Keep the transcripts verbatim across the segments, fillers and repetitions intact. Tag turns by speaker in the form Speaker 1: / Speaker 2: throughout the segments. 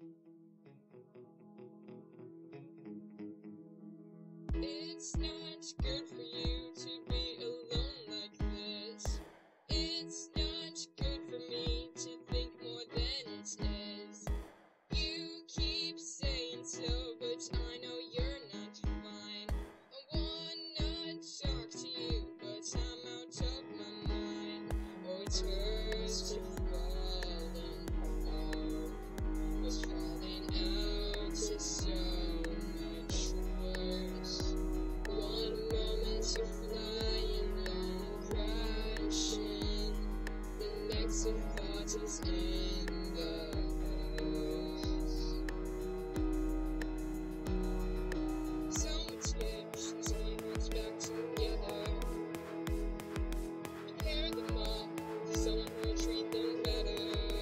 Speaker 1: It's not good for you to be alone like this. It's not good for me to think more than it is. You keep saying so, but I know you're not fine. I wanna talk to you, but I'm out of my mind. Oh, it hurts to fall in love. What's falling out is so much worse. One moment you're flying, then crashing. The next thought is in the hearse. So much damage, my heart's back together. Compare them all to someone who will treat them better.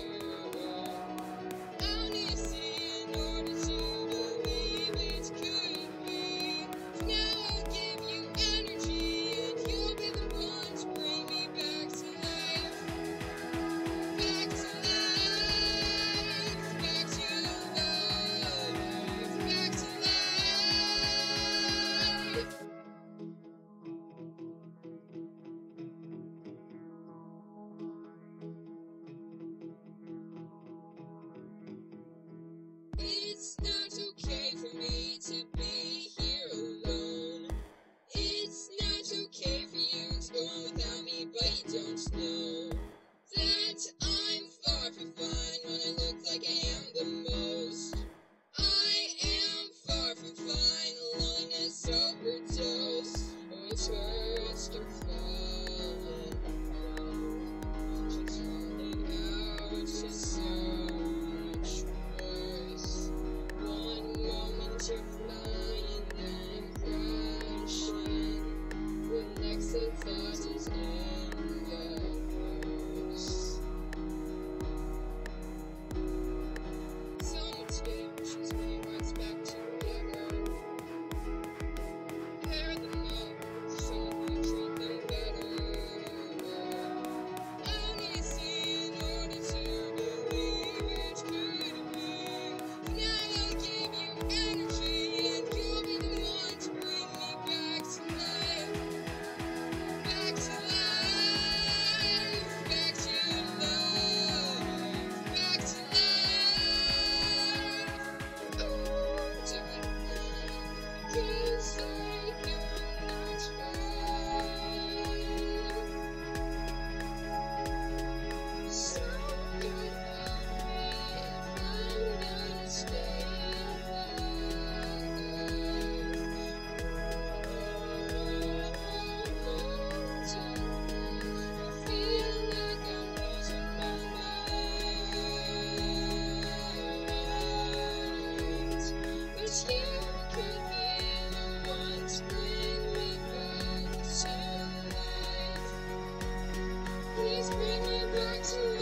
Speaker 1: I need to see in order to believe it could be. Now I'll give you energy, and you'll be the one to bring me back to life. Back to life, back to life, back to life. It's not okay for me to be here alone. It's not okay for you to go on without me, but you don't know that I'm far from fine when I look like I am the most. I am far from fine, loneliness overdose. Oh, it hurts to fall in love. What's falling out is so much worse. One moment you're flying, then crashing. The next thought is in the hearse. So much damage, my heart's back together. Compare them all to someone who treat them better. I need to see in order to believe it could be. Now I'll give you energy, and you'll be the one to bring me back to life. Back to life, back to life, back to life. Oh, darling, 'cause I know that's right. So good about me if I'm gonna stay alive. I feel like I'm losing my mind, but you could be the one to bring me back to life. Please bring me back to life.